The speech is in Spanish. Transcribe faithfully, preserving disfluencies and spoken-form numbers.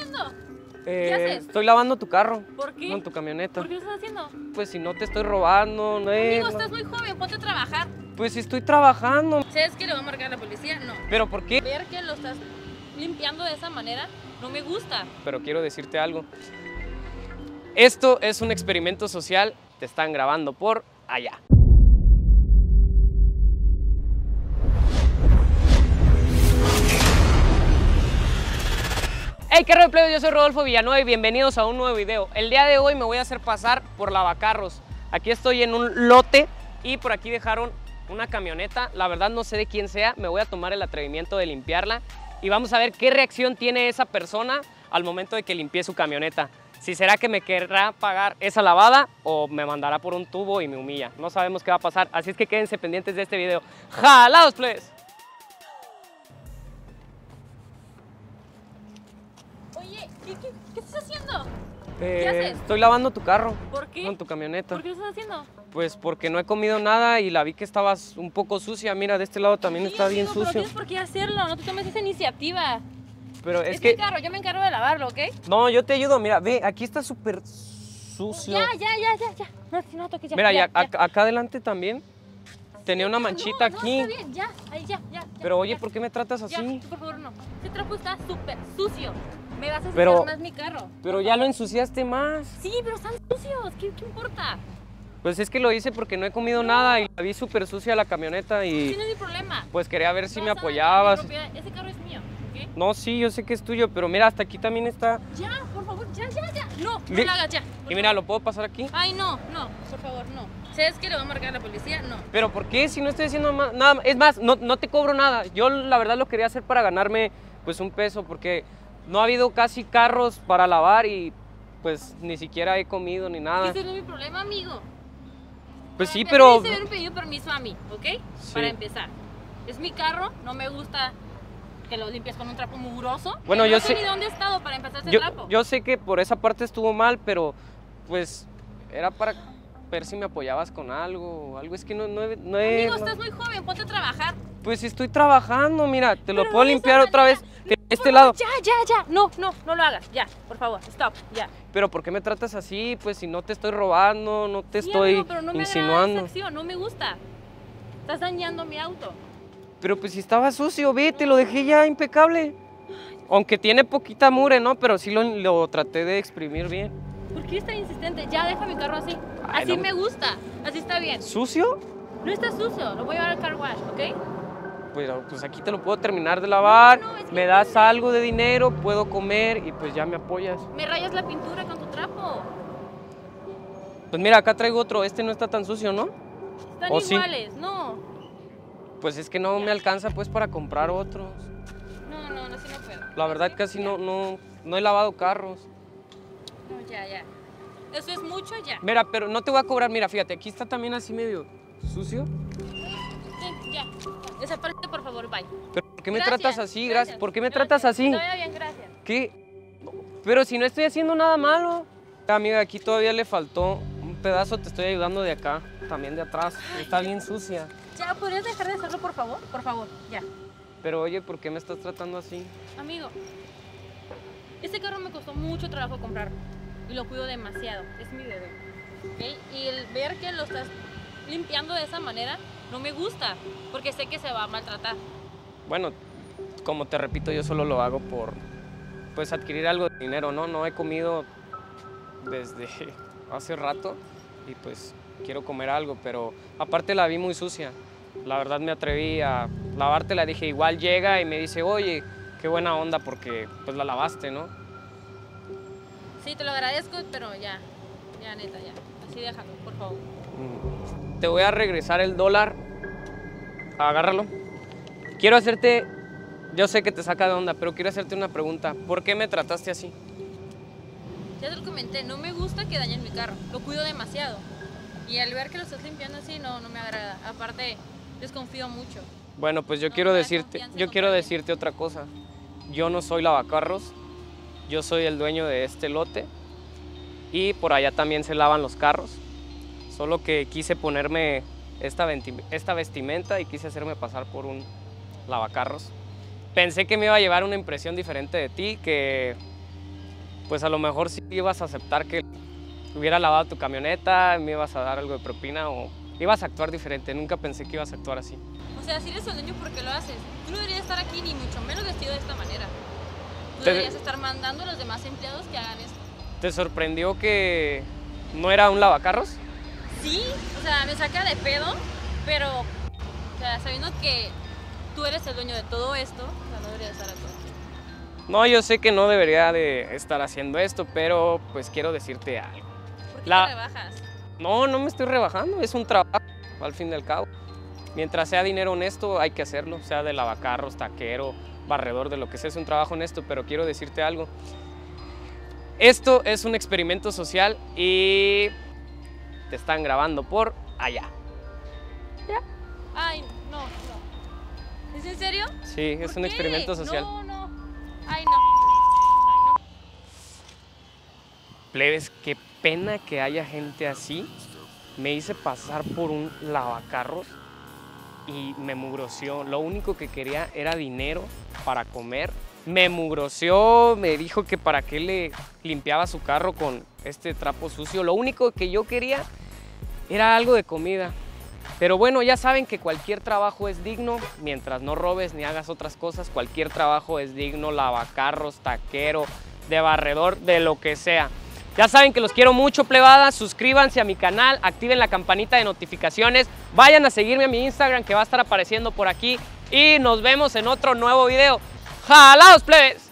haciendo? Eh, ¿Qué haces? Estoy lavando tu carro. ¿Por qué? Con tu camioneta. ¿Por qué lo estás haciendo? Pues si no te estoy robando, no es... Amigo, estás muy joven, ponte a trabajar. Pues si estoy trabajando. ¿Sabes que le voy a marcar a la policía? No. ¿Pero por qué? Ver que lo estás limpiando de esa manera no me gusta. Pero quiero decirte algo. Esto es un experimento social. Te están grabando por allá. Hey, ¿qué rollo, plebes? Yo soy Rodolfo Villanueva y bienvenidos a un nuevo video. El día de hoy me voy a hacer pasar por lavacarros. Aquí estoy en un lote y por aquí dejaron una camioneta. La verdad no sé de quién sea, me voy a tomar el atrevimiento de limpiarla y vamos a ver qué reacción tiene esa persona al momento de que limpie su camioneta. Si será que me querrá pagar esa lavada o me mandará por un tubo y me humilla. No sabemos qué va a pasar, así es que quédense pendientes de este video. ¡Jalados, plebes! Oye, ¿qué, qué, qué estás haciendo? Eh, ¿Qué haces? Estoy lavando tu carro. ¿Por qué? Con tu camioneta. ¿Por qué lo estás haciendo? Pues porque no he comido nada y la vi que estabas un poco sucia. Mira, de este lado también Sí, está bien amigo, pero sucio. tienes por qué hacerlo, no te tomes esa iniciativa. Pero es, Es que... mi carro, yo me encargo de lavarlo, ¿ok? No, yo te ayudo. Mira, ve, aquí está súper sucio. Ya, ya, ya, ya, ya. No, no toques ya. Mira, ya, y acá, acá adelante también tenía una manchita no, aquí. No, está bien, ya, ahí, ya, ya. ya, Pero oye, ya. ¿por qué me tratas Ya, así? por favor, no. Ese trapo está súper sucio. Me vas a ensuciar Pero- más mi carro. Pero ya lo ensuciaste más. Sí, pero están sucios. ¿Qué, qué importa? Pues es que lo hice porque no he comido nada y la vi súper sucia la camioneta Sí, y no es mi problema. pues quería ver si me Vas a dañar mi apoyabas. propiedad. Ese carro es mío, ¿ok? No, sí, yo sé que es tuyo, pero mira, hasta aquí también está. Ya, por favor, ya, ya, ya. No, no Ve- lo hagas ya. por Y mira, favor. ¿lo puedo pasar aquí? Ay, no, no, por favor, no. ¿Sabes que le voy a marcar a la policía? No. ¿Pero por qué? Si no estoy haciendo ma- nada. Es más, no, no te cobro nada. Yo la verdad lo quería hacer para ganarme pues un peso porque no ha habido casi carros para lavar y pues ni siquiera he comido ni nada. Ese no es mi problema, amigo. Pues Para sí, empezar, pero... Se hubiera pedido permiso a mí, ¿ok? Sí. Para empezar. Es mi carro, no me gusta que lo limpies con un trapo mugroso. Bueno, no yo sé sé- ni dónde he estado para empezar ese Yo, trapo. yo sé que por esa parte estuvo mal, pero pues era para ver si me apoyabas con algo o algo. Es que no, no, he- no he... Amigo, no- estás muy joven, ponte a trabajar. Pues estoy trabajando, mira, te lo Pero puedo de esa limpiar otra vez manera. de No, este por lado. favor, Ya, ya, ya. No, no, no lo hagas. Ya, por favor, stop, ya. Pero ¿por qué me tratas así? Pues si no te estoy robando, no te Sí, estoy amigo, pero no me agrada insinuando. esa acción, no me gusta. Estás dañando mi auto. Pero pues si estaba sucio, ve, te lo dejé ya impecable. Aunque tiene poquita mugre, ¿no? Pero sí lo, lo traté de exprimir bien. ¿Por qué eres tan insistente? Ya, deja mi carro así. Ay, Así no. me gusta, así está bien. ¿Sucio? No está sucio, lo voy a llevar al car wash, ¿ok? Pues, pues aquí te lo puedo terminar de lavar, No, no, es que me no das sé. algo de dinero, puedo comer y pues ya me apoyas. Me rayas la pintura con tu trapo. Pues mira, acá traigo otro, este no está tan sucio, ¿no? Están ¿O sí? iguales, no. Pues es que no me alcanza pues para comprar otros. No, no, no, así no puedo. La verdad casi no, no, no he lavado carros. No, ya, ya. Eso es mucho ya. Mira, pero no te voy a cobrar, mira, fíjate, aquí está también así medio sucio. Sí, ya. Desaparece, por favor, bye. Pero ¿por qué me Gracias, tratas así? Gracias. ¿Por qué me gracias. tratas así? Que te vaya bien, gracias. ¿Qué? Pero si no estoy haciendo nada malo. Amiga, aquí todavía le faltó un pedazo, te estoy ayudando de acá, también de atrás. Está bien sucia. Ya, ¿podrías dejar de hacerlo, por favor? Por favor, ya. Pero oye, ¿por qué me estás tratando así? Amigo, este carro me costó mucho trabajo comprarlo y lo cuido demasiado. Es mi bebé, ¿ok? Y el ver que lo estás limpiando de esa manera no me gusta porque sé que se va a maltratar. Bueno, como te repito, yo solo lo hago por, pues, adquirir algo de dinero, ¿no? No he comido desde hace rato y pues quiero comer algo, pero aparte la vi muy sucia. La verdad me atreví a lavártela, dije, igual llega y me dice, oye, qué buena onda porque pues la lavaste, ¿no? Sí, te lo agradezco, pero ya, ya neta, ya. Así déjalo, por favor. Mm. Te voy a regresar el dólar, agárralo. Quiero hacerte, yo sé que te saca de onda, pero quiero hacerte una pregunta. ¿Por qué me trataste así? Ya te lo comenté, no me gusta que dañen mi carro, lo cuido demasiado. Y al ver que lo estás limpiando así, no, no me agrada. Aparte, desconfío mucho. Bueno, pues yo No quiero me da decirte, confianza yo quiero comprarle. decirte otra cosa. Yo no soy lavacarros, yo soy el dueño de este lote y por allá también se lavan los carros. Solo que quise ponerme esta, venti- esta vestimenta y quise hacerme pasar por un lavacarros. Pensé que me iba a llevar una impresión diferente de ti, que pues a lo mejor sí ibas a aceptar que hubiera lavado tu camioneta, me ibas a dar algo de propina o ibas a actuar diferente. Nunca pensé que ibas a actuar así. O sea, si eres el dueño, ¿por qué lo haces? Tú no deberías estar aquí, ni mucho menos vestido de esta manera. Tú Te- deberías estar mandando a los demás empleados que hagan esto. ¿Te sorprendió que no era un lavacarros? Sí, o sea, me saca de pedo, pero, o sea, sabiendo que tú eres el dueño de todo esto, o sea, no deberías estar aquí. No, yo sé que no debería de estar haciendo esto, pero pues quiero decirte algo. ¿Por qué La- te rebajas? No, no me estoy rebajando, es un trabajo al fin y al cabo. Mientras sea dinero honesto hay que hacerlo, sea de lavacarros, taquero, barredor, de lo que sea, es un trabajo honesto, pero quiero decirte algo. Esto es un experimento social y te están grabando por allá. Ay, no, no. ¿Es en serio? Sí, es ¿Por un qué? experimento social. No, no. Ay, no. Ay, no. Plebes, qué pena que haya gente así. Me hice pasar por un lavacarros y me mugroció. Lo único que quería era dinero para comer. Me mugroció, me dijo que para qué le limpiaba su carro con este trapo sucio. Lo único que yo quería era algo de comida. Pero bueno, ya saben que cualquier trabajo es digno, mientras no robes ni hagas otras cosas, cualquier trabajo es digno, lavacarros, taquero, de barredor, de lo que sea. Ya saben que los quiero mucho, plebadas, suscríbanse a mi canal, activen la campanita de notificaciones, vayan a seguirme a mi Instagram que va a estar apareciendo por aquí y nos vemos en otro nuevo video. ¡Jalaos, plebes!